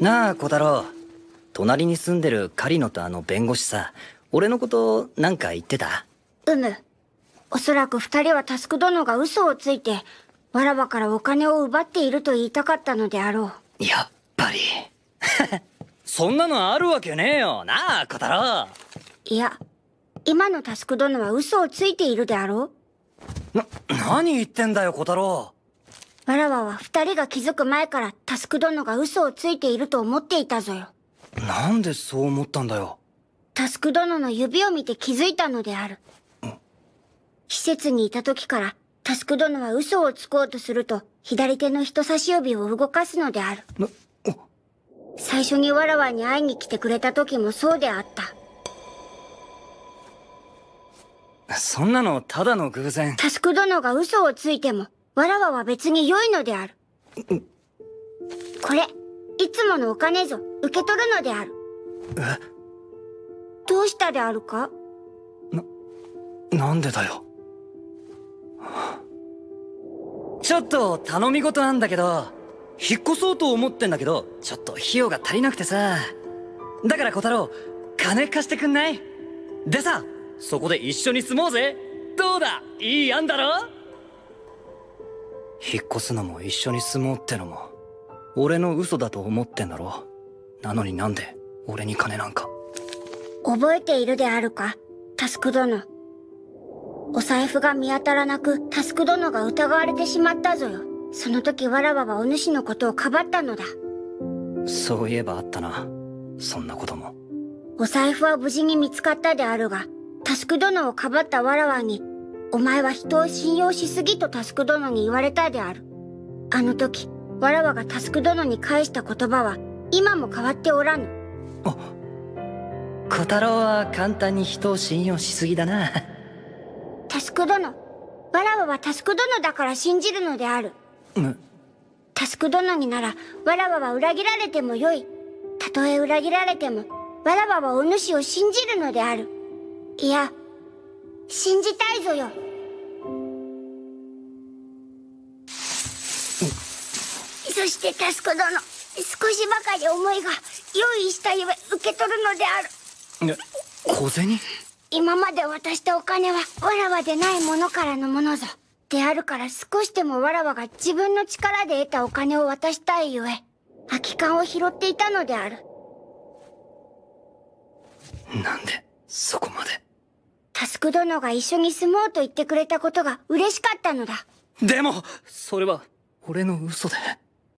なあ小太郎、隣に住んでる狩野とあの弁護士さ、俺のことなんか言ってた？ おそらく二人は佑殿が嘘をついてわらわからお金を奪っていると言いたかったのであろう。やっぱりそんなのあるわけねえよなあ小太郎。 いや、今の佑殿は嘘をついているであろう。何言ってんだよ小太郎。 わらわは二人が気づく前から佑殿が嘘をついていると思っていたぞよ。 なんでそう思ったんだよ。 佑殿の指を見て気づいたのである。施設にいた時から佑殿は嘘をつこうとすると左手の人差し指を動かすのである。最初にわらわに会いに来てくれた時もそうであった。 そんなのただの偶然。 佑殿が嘘をついてもわらわは別に良いのである。これ、いつものお金ぞ、受け取るのである。どうしたであるか？ なんでだよ。ちょっと頼み事なんだけど、引っ越そうと思ってんだけど、ちょっと費用が足りなくてさ。だから小太郎、金貸してくんない？でさ、そこで一緒に住もうぜ。どうだ、いい案だろ？引っ越すのも一緒に住もうってのも俺の嘘だと思ってんだろ。なのになんで俺に金なんか。 覚えているであるか、佑殿。お財布が見当たらなく佑殿が疑われてしまったぞよ。その時わらわはお主のことをかばったのだ。 そういえばあったな、そんなことも。 お財布は無事に見つかったであるが、佑殿をかばったわらわに、お前は人を信用しすぎと佑殿に言われたである。あの時わらわが佑殿に返した言葉は今も変わっておらぬ。 小太郎は簡単に人を信用しすぎだな。 佑殿、わらわは佑殿だから信じるのである。佑殿にならわらわは裏切られてもよい。たとえ裏切られてもわらわはお主を信じるのである。いや、信じたいぞよ。そして佑殿、少しばかり思いが用意したゆえ受け取るのである。 小銭？ 今まで渡したお金はわらわでないものからのものぞ。であるから少しでもわらわが自分の力で得たお金を渡したいゆえ、空き缶を拾っていたのである。 なんでそこまで。 佑殿が一緒に住もうと言ってくれたことが嬉しかったのだ。 でもそれは俺の嘘で。